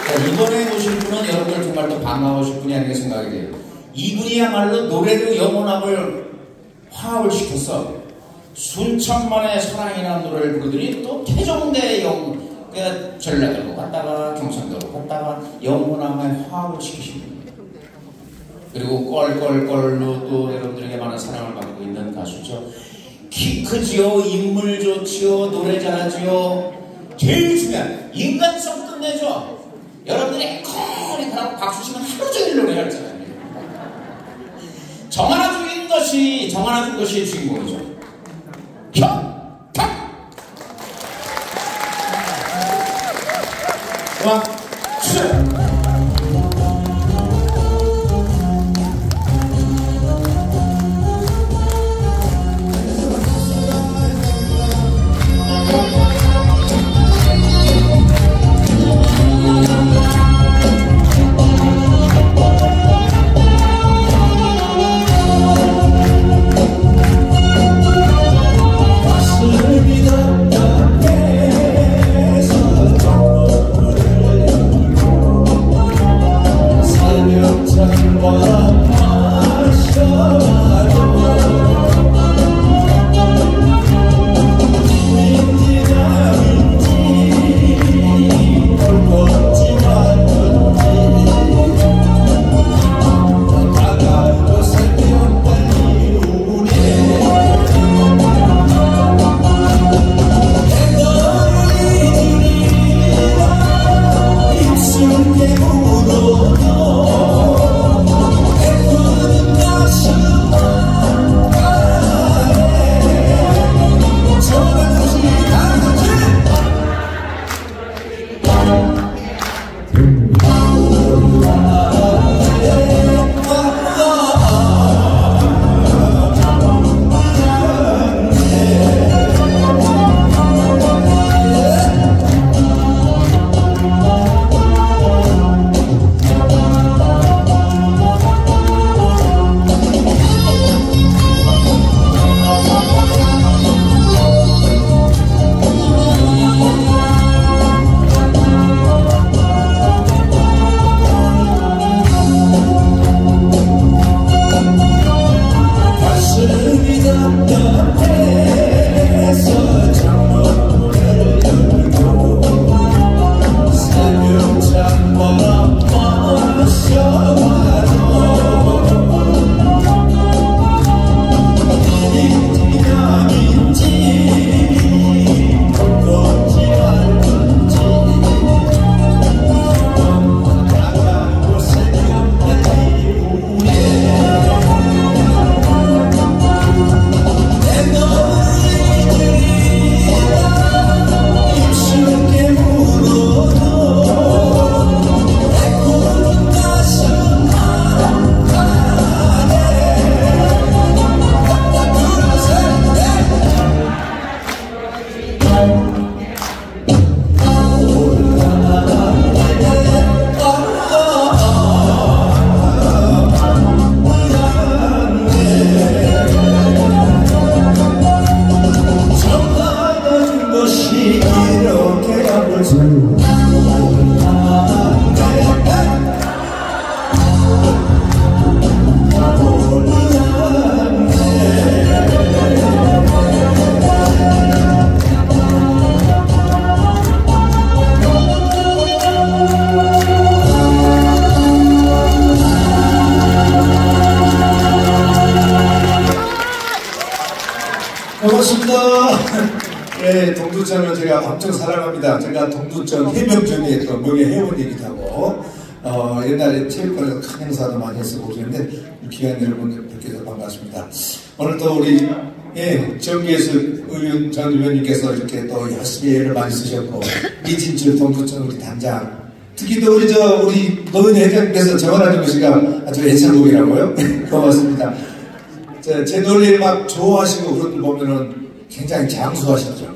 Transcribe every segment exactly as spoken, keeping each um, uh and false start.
이번에 오실 분은 여러분들 정말 또 반가우실 분이 아닌가 생각이 돼요. 이분이야말로 노래로 영혼함을 화합을 시켰어. 순천만의 사랑이라는 노래를 부르더니 또 태종대 영, 그러니까 전라도로 갔다가 경상도로 갔다가 영혼함의 화합을 시키신 분이에요. 그리고 껄껄껄로 또 여러분들에게 많은 사랑을 받고 있는 가수죠. 키 크지요, 인물 좋지요, 노래 잘하지요. 제일 중요한 인간성 끝내죠. 여러분들이 앵콜이 하고 박수 치면 하루 종일 노래할 줄 알아요. 정하나 중인 것이 정하나 준 것이 주인공이죠. 형! 탁! 음악 주세요. 반갑습니다. 예, 동두천을 제가 엄청 사랑합니다. 제가 동두천 해병전의 또 명예 회원이기도 하고, 어, 옛날에 체육관에서 큰 행사도 많이 했었고 그랬는데, 귀한 여러분 뵙게 돼서 반갑습니다. 오늘 또 우리, 예, 정기예수 의원, 전 의원님께서 이렇게 또 열심히 애를 많이 쓰셨고, 이진출 동두천 우리 단장, 특히 또 우리 저, 우리 노은희 회장님께서 정원하는 것이가 아주 애창곡이라고요? 고맙습니다. 제, 제 노래를 막 좋아하시고 그런 분 보면은 굉장히 장수하시더라고요.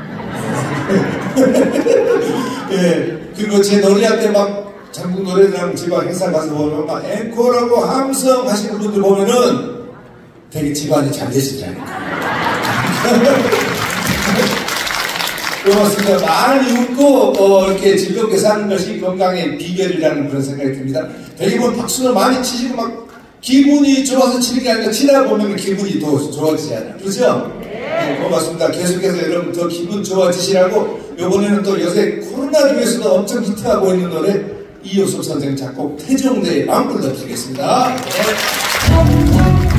예, 그리고 제 노래할 때 막 전국 노래자랑 지방 행사 가서 보면 막 앵콜하고 함성 하시는 분들 보면은 되게 집안이 잘 되시더라고요. 고맙습니다. 많이 웃고 어, 이렇게 즐겁게 사는 것이 건강의 비결이라는 그런 생각이 듭니다. 대부분 박수를 많이 치시고 막 기분이 좋아서 치는 게 아니라 치다 보면 기분이 더 좋아지잖아요. 그렇죠? 네, 고맙습니다. 계속해서 여러분 더 기분 좋아지시라고 이번에는 또 요새 코로나 중에서도 엄청 히트하고 있는 노래 이효섭 선생 작곡 태종대의 마음불러 드리겠습니다. 네.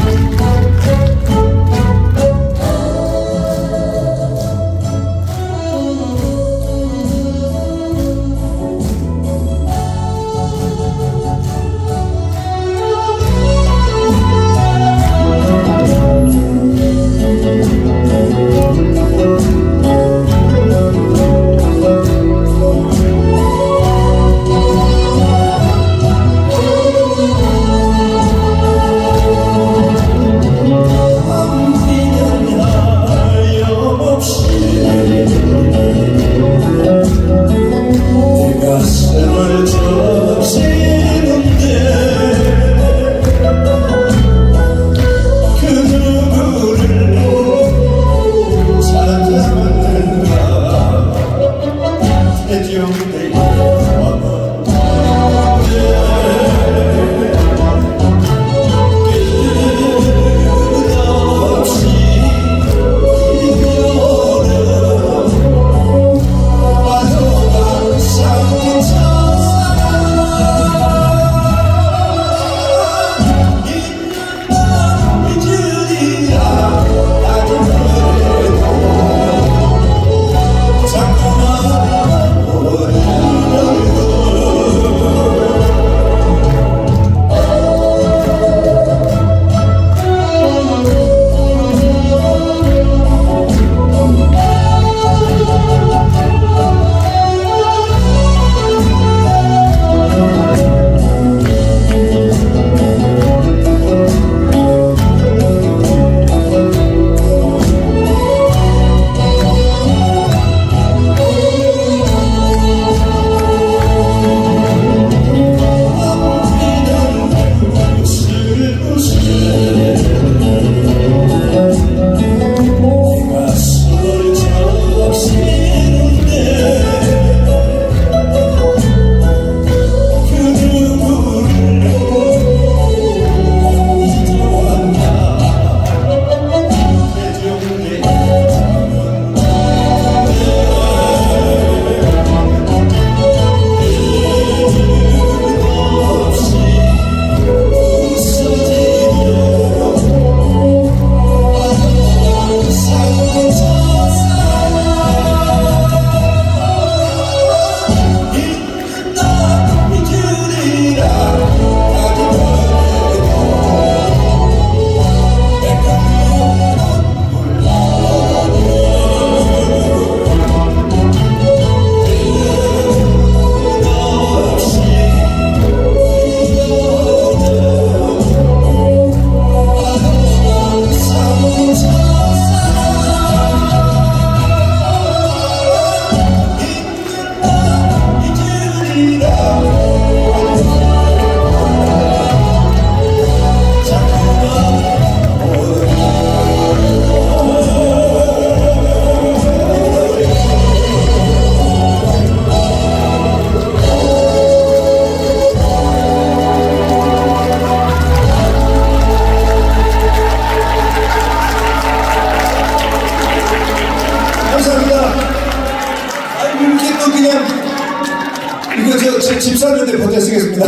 집 사는데 보태 쓰겠습니다.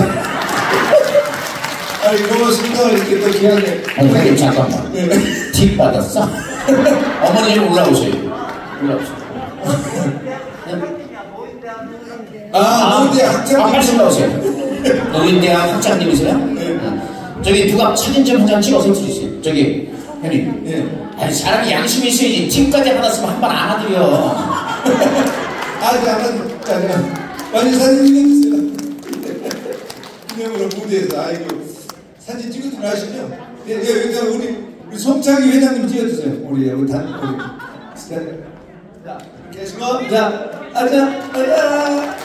아니, 고맙습니다. 이렇게 또 귀하게. 아니, 형님, 잠깐만. 네. 팁 받았어? 어머니 올라오세요. 올라오세요. 아, 노인대학 학장님. 아, 빨리 올라오세요. 노인대학 학장님이세요? 네. 저기 누가 사진 좀 한 장 찍어서 주세요. 저기, 형님. 네. 아니, 사람이 양심이 있어야지. 팁까지 받았으면 한 번 안 하드려. 아, 잠깐, 잠깐. 빨리 사진 찍어주세요. 기념으로 무대에서, 아이고, 사진 찍어주면 하시죠? 예, 예, 여기서 우리, 우리 송창희 회장님 찍어주세요. 우리, 우리 단, 우리. 자, 계시고, 자, 앉아, 앉아.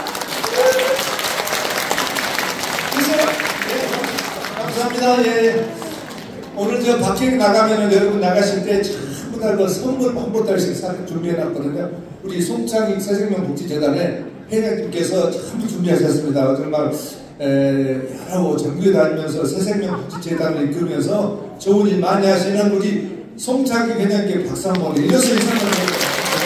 주세요. 예, 감사합니다. 예. 오늘 저 밖에 나가면은 여러분 나가실 때 전부 다 그 선물 한 보따리씩 준비해 놨거든요. 우리 송창익 새생명복지재단의 회장님께서 전부 준비하셨습니다. 정말 에, 여러 전국에 다니면서 새생명복지재단을 이끌면서 좋은 일 많이 하시는 우리 송창익 회장님께 박수 한번 일러서 인사드립니다.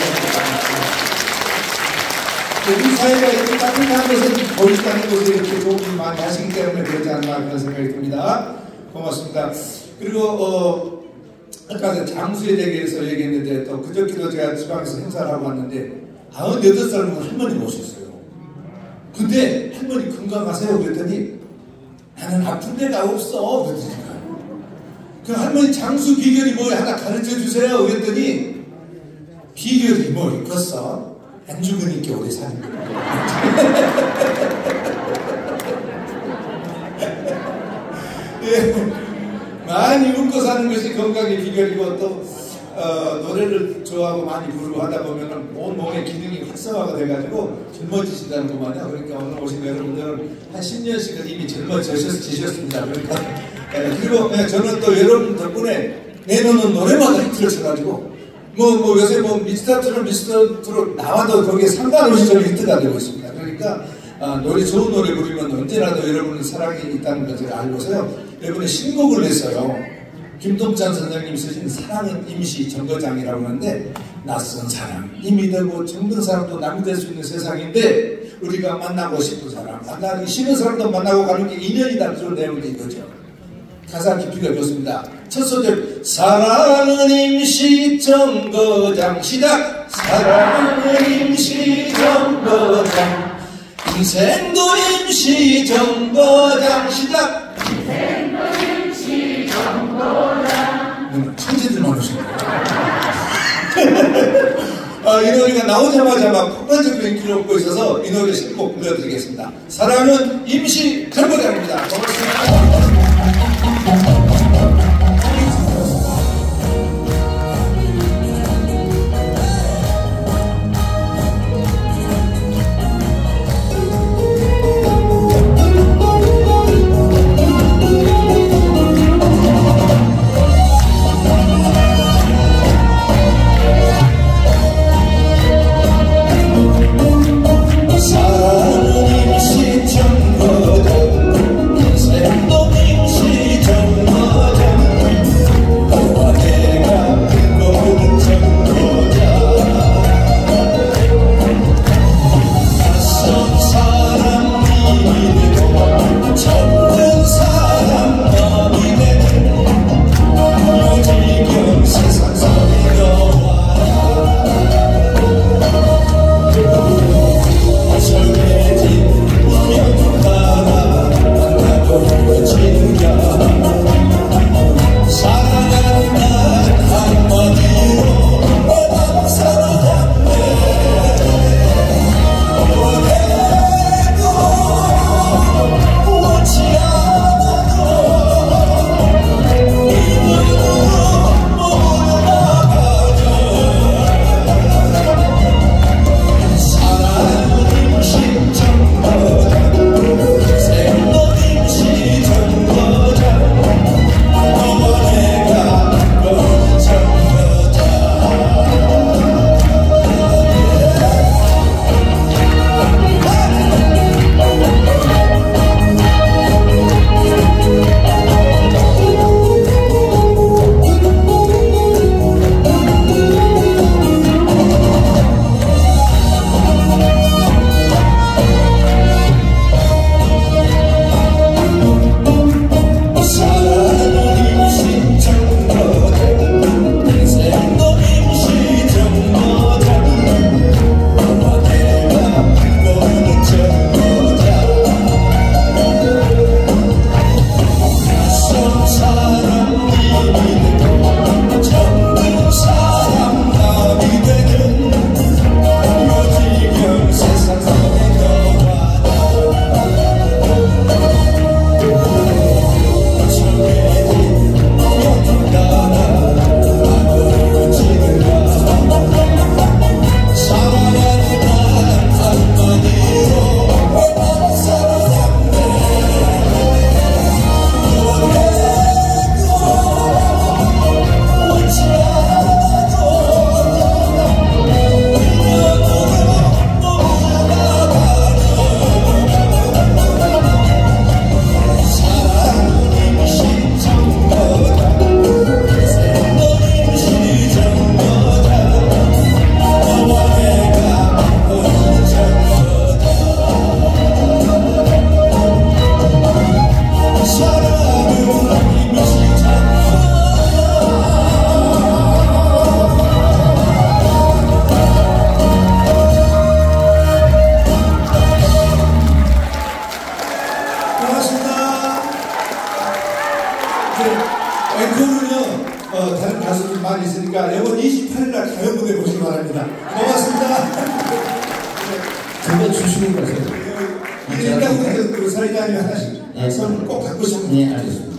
우리 사회가 이렇게 따뜻한 것은 보이지 곳에 이렇게 좋은 일 많이 하시기 때문에 그러지 않나 그런 생각이 듭니다. 고맙습니다. 그리고 어, 아까 장수에 대해서 얘기했는데 또 그저께도 제가 지방에서 행사를 하고 왔는데 아흔여덟 살 먹은 할머니 모셨어요. 근데 할머니 건강하세요? 그랬더니 나는 아픈 데가 없어. 그러니까 그 할머니 장수 비결이 뭐야 하나 가르쳐 주세요. 그랬더니 비결이 뭐 있겠어? 안 죽으니까 오래 사는 거야. 예, 많이 웃고 사는 것이 건강의 비결이고 또 어, 노래를 좋아하고 많이 부르고 하다 보면 온 몸의 기능이 활성화가 돼가지고 젊어지신다는 것만요. 그러니까 오늘 오신 여러분들은 한 십 년씩은 이미 젊어지셨습니다. 그러니까 예, 그리고 예, 저는 또 여러분 덕분에 내놓는 노래마다 히트를 쳐가지고 뭐, 뭐, 요새 뭐, 미스터트롯, 미스터트롯 나와도 거기에 상관없이 좀 히트가 되고 있습니다. 그러니까, 아, 노래, 좋은 노래 부르면 언제라도 여러분의 사랑이 있다는 걸 제가 알고서요. 여러분의 신곡을 냈어요. 김동찬 선생님이 쓰신 사랑은 임시 정거장이라고 하는데, 낯선 사랑, 힘이 되고 정든 사람도 남이 될 수 있는 세상인데, 우리가 만나고 싶은 사람, 만나기 싫은 사람도 만나고 가는 게 인연이다. 그런 내용이 이거죠. 가사 깊이가 좋습니다. 첫 소절 사랑은 임시 정거장 시작. 사랑은 임시 정거장 인생도 임시 정거장 시작. 인생도 임시 정거장. 천재들만 오십니다. 아, 이 노래가 나오자마자 막 폭발적으로 인기를 얻고 있어서 이 노래 신곡 불러드리겠습니다. 사랑은 임시 정거장입니다. 고맙습니다. 사랑은 임시 정거장 인생도 임시 분들 많이 있으니까 이번 이십팔 일 날 가요무대 보시기 바랍니다. 고맙습니다. 그거 주시는 거세요? 일단 우리 그 사회자님 하나씩 선물 꼭 갖고 싶습니다. 네, 알겠습니다.